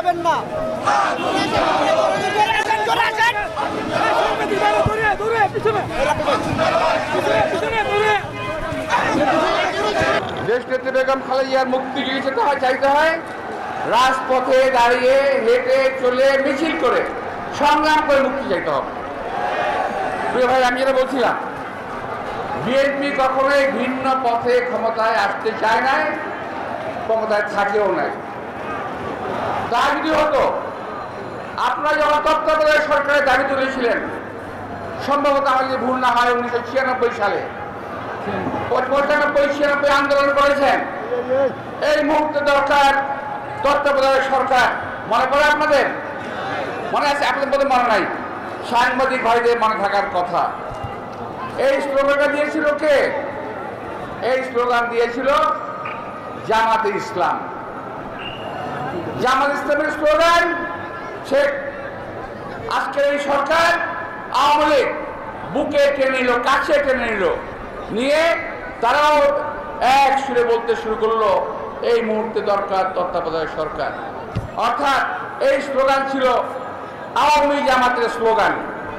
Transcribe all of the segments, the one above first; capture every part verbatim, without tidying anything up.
যাবেন না। দেশনেত্রী বেগম খালেদা জিয়ার মুক্তি যদি চাইতে হয় রাজপথে দাঁড়িয়ে হেঁটে চলে মিছিল করে সংগ্রাম করে মুক্তি চাইতে হবে। প্রিয় ভাই, আমি যেটা বলছিলাম, বিএনপি কখনোই ভিন্ন পথে ক্ষমতায় আসতে চায় নাই, ক্ষমতায় থাকেও নাই। তা যদি হতো, আপনারা যখন তত্ত্বাবধায়ক সরকারের দাবি তুলেছিলেন, সম্ভবত আমার যদি ভুল না হয় উনিশশো ছিয়ানব্বই সালে পঁচানব্বই ছিয়ানব্বই আন্দোলন করেছেন, এই মুহূর্তে দরকার তত্ত্বাবধায়ক সরকার। মনে পড়ে আপনাদের? মনে আছে? আপনাদের মধ্যে মনে নাই? সাংবাদিক ভাইদের মনে থাকার কথা। এই স্লোগানটা দিয়েছিল কে? এই স্লোগান দিয়েছিল জামাতে ইসলাম। জামাত ইসলামের স্লোগান সে আজকের এই সরকার আওয়ামী লীগ বুকে টেনে নিল, কাছে টেনে নিল, নিয়ে তারাও এক সুরে বলতে শুরু করলো এই মুহূর্তে দরকার তত্ত্বাবধায়ক সরকার। অর্থাৎ এই স্লোগান ছিল আওয়ামী জামাতের স্লোগান।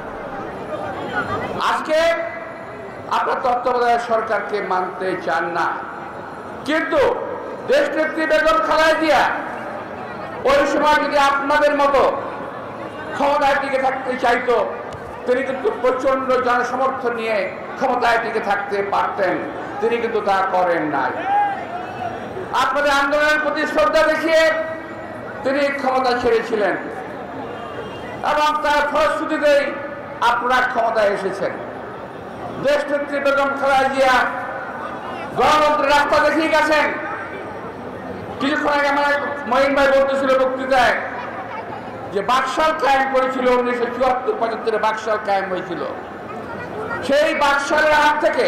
আজকে আপনার তত্ত্বাবধায়ক সরকারকে মানতে চান না, কিন্তু দেশনেত্রী বেগম খালেদা জিয়া ওই সময় যদি আপনাদের মতো ক্ষমতায় টিকে থাকতে চাইতো, তিনি কিন্তু প্রচন্ড জনসমর্থন নিয়ে ক্ষমতায় টিকে থাকতে পারতেন। তিনি কিন্তু তা করেন নাই। আপনাদের আন্দোলনের প্রতি শ্রদ্ধা দেখিয়ে তিনি ক্ষমতা ছেড়েছিলেন এবং তার ফলশ্রুতিতেই আপনারা ক্ষমতায় এসেছেন। দেশনেত্রী বেগম খালেদা জিয়া গণতন্ত্রের রাস্তা দেখিয়ে গেছেন। কিছুক্ষণ আগে আমার মহিন ভাই বলতেছিল বক্তৃতায় যে বাকশাল কায়েম করেছিল উনিশশো চুয়াত্তর পঁচাত্তরে বাকশাল কায়েম হয়েছিল। সেই বাকশালের হাত থেকে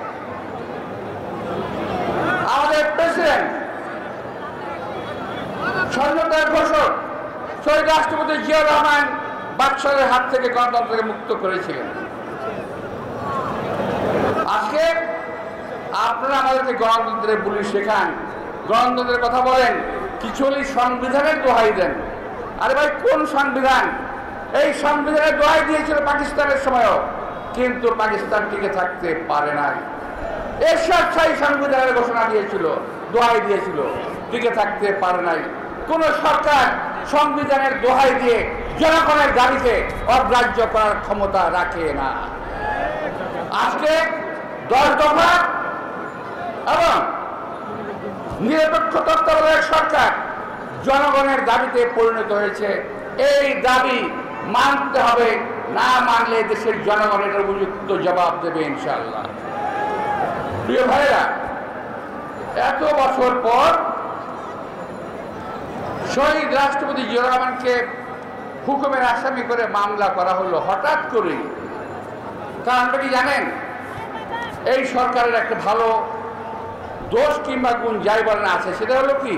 আমাদের প্রেসিডেন্ট স্বাধীনতার ঘোষক শহীদ রাষ্ট্রপতি জিয়াউর রহমান বাকশালের হাত থেকে গণতন্ত্রকে মুক্ত করেছিলেন। আজকে আপনারা আমাদেরকে গণতন্ত্রের বুলি শেখান, গণতন্ত্রের কথা বলেন, কিছু হলেই সংবিধানের দোহাই দেন। আরে ভাই, কোন সংবিধান? এই সংবিধানের দোহাই দিয়েছিল পাকিস্তানের সময়ও, কিন্তু পাকিস্তান টিকে থাকতে পারে নাই। এরশাদ শাহী সংবিধানের ঘোষণা দিয়েছিল, দোহাই দিয়েছিল, টিকে থাকতে পারে নাই। কোন সরকার সংবিধানের দোহাই দিয়ে জনগণের দাবিকে অগ্রাহ্য করার ক্ষমতা রাখে না। আজকে দশ দফা এবং নিরপেক্ষ তত্ত্বাবধায়ক সরকার জনগণের দাবিতে পরিণত হয়েছে। এই দাবি মানতে হবে, না মানলে দেশের জনগণের উপযুক্ত জবাব দেবে ইনশাআল্লাহ। প্রিয় ভাইরা, এত বছর পর শহীদ রাষ্ট্রপতি জিয়াউর রহমানকে হুকুমের আসামি করে মামলা করা হলো হঠাৎ করেই। কারণটা কি জানেন? এই সরকারের একটা ভালো দোষ কিংবা গুণ যাই বলেন আছে, সেটা হলো কি,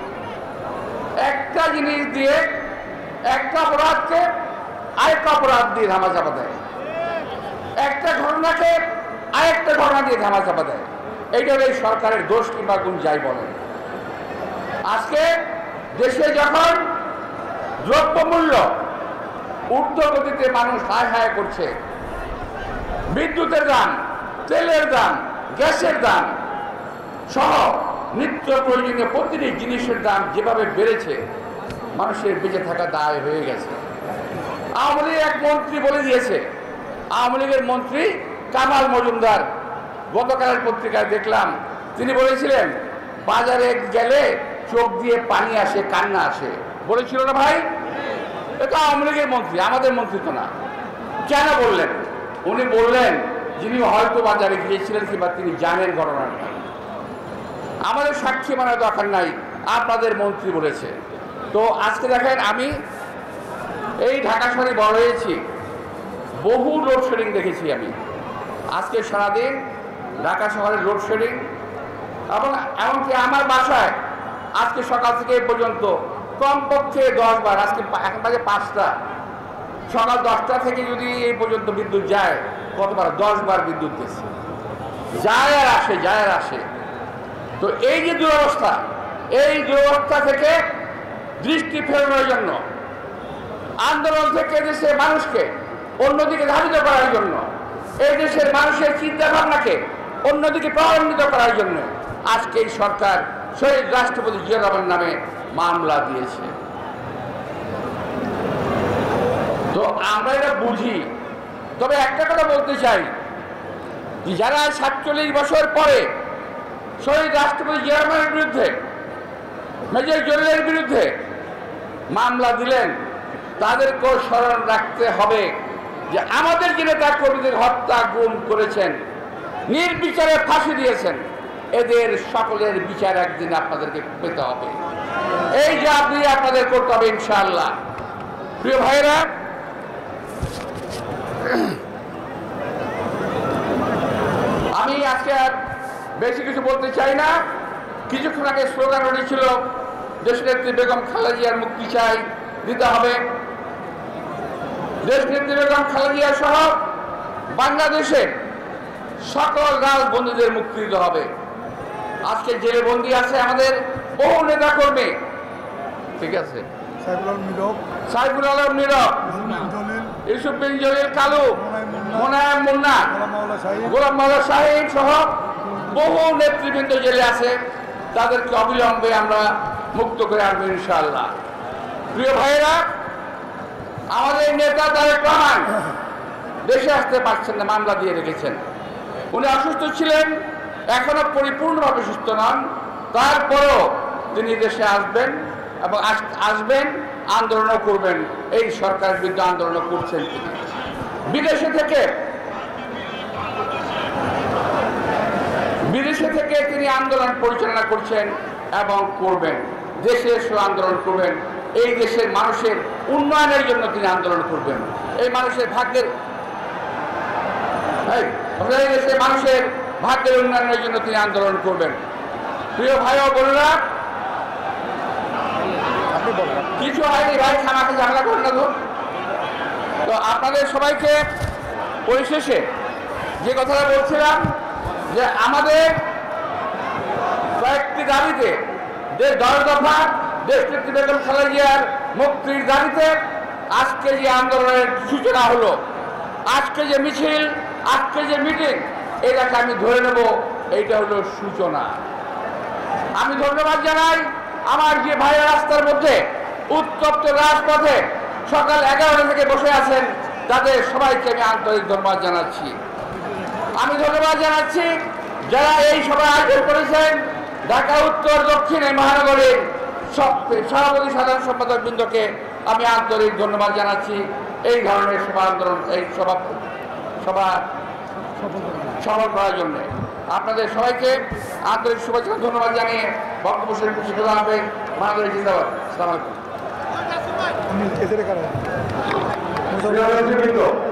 একটা জিনিস দিয়ে একটা অপরাধকে আরেকটা অপরাধ দিয়ে ধামা চাপা দেয়, একটা ঘটনাকে আরেকটা ঘটনা দিয়ে ধামা চাপা দেয়। এইটা হলো এই সরকারের দোষ কিংবা গুণ যাই বলেন। আজকে দেশে যখন দ্রব্যমূল্য ঊর্ধ্বগতিতে মানুষ হায় হায় করছে, বিদ্যুতের দাম, তেলের দাম, গ্যাসের দাম সহ নিত্য প্রয়োজনীয় প্রতিটি জিনিসের দাম যেভাবে বেড়েছে, মানুষের বেঁচে থাকা দায় হয়ে গেছে। আওয়ামী লীগের এক মন্ত্রী বলে দিয়েছে, আওয়ামী লীগের মন্ত্রী কামাল মজুমদার, গতকালের পত্রিকায় দেখলাম, তিনি বলেছিলেন বাজারে গেলে চোখ দিয়ে পানি আসে, কান্না আসে। বলেছিল না ভাই? এটা আওয়ামী লীগের মন্ত্রী, আমাদের মন্ত্রী তো না। কেন বললেন? উনি বললেন যিনি হয়তো বাজারে গিয়েছিলেন কিংবা তিনি জানেন ঘটনাটা। আমাদের সাক্ষী মানার দরকার নাই, আপনাদের মন্ত্রী বলেছে। তো আজকে দেখেন, আমি এই ঢাকা শহরে বড় হয়েছি, বহু লোডশেডিং দেখেছি আমি। আজকে সারাদিন ঢাকা শহরে লোডশেডিং, এবং এমনকি আমার বাসায় আজকে সকাল থেকে এই পর্যন্ত কমপক্ষে দশ বার, আজকে এখন বাজে পাঁচটা, সকাল দশটা থেকে যদি এই পর্যন্ত বিদ্যুৎ যায়, কতবার? দশ বার বিদ্যুৎ গেছে, যায় আর আসে, যায় আর আসে। তো এই যে দুরবস্থা, এই দুরবস্থা থেকে দৃষ্টি ফেরানোর জন্য, আন্দোলন থেকে দেশের মানুষকে অন্যদিকে ধাবিত করার জন্য, এই দেশের মানুষের চিন্তা ভাবনাকে অন্যদিকে প্রভাবিত করার জন্য আজকে এই সরকার শহীদ রাষ্ট্রপতি জিয়া রহমানের নামে মামলা দিয়েছে। তো আমরা এটা বুঝি। তবে একটা কথা বলতে চাই, যারা সাতচল্লিশ বছর পরে শহীদ রাষ্ট্রপতি জিয়া রহমানের বিরুদ্ধে, মেজর জলিলের বিরুদ্ধে মামলা দিলেন, তাদেরকেও স্মরণ রাখতে হবে যে আমাদের যে নেতা কর্মীদের হত্যা গুম করেছেন, নির্বিচারে ফাঁসি দিয়েছেন, এদের সকলের বিচার একদিন আপনাদেরকে পেতে হবে। এই যে আপনি আপনাদের করতে হবে ইনশাআল্লাহ। প্রিয় ভাইরা, আমি আজকে আর বেশি কিছু বলতে চাই না। কিছুক্ষণ আগে স্লোগান উঠেছিল দেশনেত্রী বেগম খালেদা জিয়ার মুক্তি চাই, দিতে হবে। দেশনেত্রী বেগম খালেদা জিয়া সহ বাংলাদেশের সকল রাজবন্দীদের মুক্তি দিতে হবে। আজকে জেলে বন্দী আছে আমাদের বহু নেতা কর্মী, ঠিক আছে, সাইফুল আলম নীরব, ইউসুফ বিন জলিল কালু, মোনায়েম মুন্না, গোলাম মাওলা শাহীন সহ বহু নেতৃবৃন্দ জেলে আছে। তাদেরকে অবিলম্বে আমরা মুক্ত করে আনবো ইনশাআল্লাহ। প্রিয় ভাইয়েরা, আমাদের নেতা তারেক রহমান দেশে আসতে পারছেন না, মামলা দিয়ে রেখেছেন। উনি অসুস্থ ছিলেন, এখনো পরিপূর্ণভাবে সুস্থ নন, তারপরও তিনি দেশে আসবেন এবং আসবেন, আন্দোলনও করবেন। এই সরকারের বিরুদ্ধে আন্দোলন করছেন তিনি। বিদেশে থেকে বিদেশে থেকে তিনি আন্দোলন পরিচালনা করছেন এবং করবেন। দেশে এসে আন্দোলন করবেন। এই দেশের মানুষের উন্নয়নের জন্য তিনি আন্দোলন করবেন। এই মানুষের ভাগ্যের এই দেশের মানুষের ভাগ্যের উন্নয়নের জন্য তিনি আন্দোলন করবেন। প্রিয় ভাই ও বোনেরা, কিছু হয়নি ভাই, খামাকে ঝামেলা করেন না তো। তো আপনাদের সবাইকে পরিশেষে যে কথাটা বলছিলাম, যে আমাদের কয়েকটি দাবিতে, যে দশ দফা দেশনেত্রী বেগম খালেদা জিয়ার মুক্তির দাবিতে আজকে যে আন্দোলনের সূচনা হলো, আজকে যে মিছিল, আজকে যে মিটিং, এটাকে আমি ধরে নেব এইটা হলো সূচনা। আমি ধন্যবাদ জানাই আমার যে ভাইয়ের রাস্তার মধ্যে উত্তপ্ত রাজপথে সকাল এগারোটা থেকে বসে আছেন, তাদের সবাইকে আমি আন্তরিক ধন্যবাদ জানাচ্ছি। আমি ধন্যবাদ জানাচ্ছি যারা এই সভায় আয়োজন করেছেন, ঢাকা উত্তর দক্ষিণে মহানগরীর সব সভাপতি সাধারণ সম্পাদক বৃন্দকে আমি আন্তরিক ধন্যবাদ জানাচ্ছি এই ধরনের সভা আন্দোলন, এই সভা সভা সফল করার জন্য। আপনাদের সবাইকে আন্তরিক শুভেচ্ছা ধন্যবাদ জানিয়ে বক্তব্য শেষ করছি। হবে মহানগরী জিন্দাবাদ। আসসালামু আলাইকুম।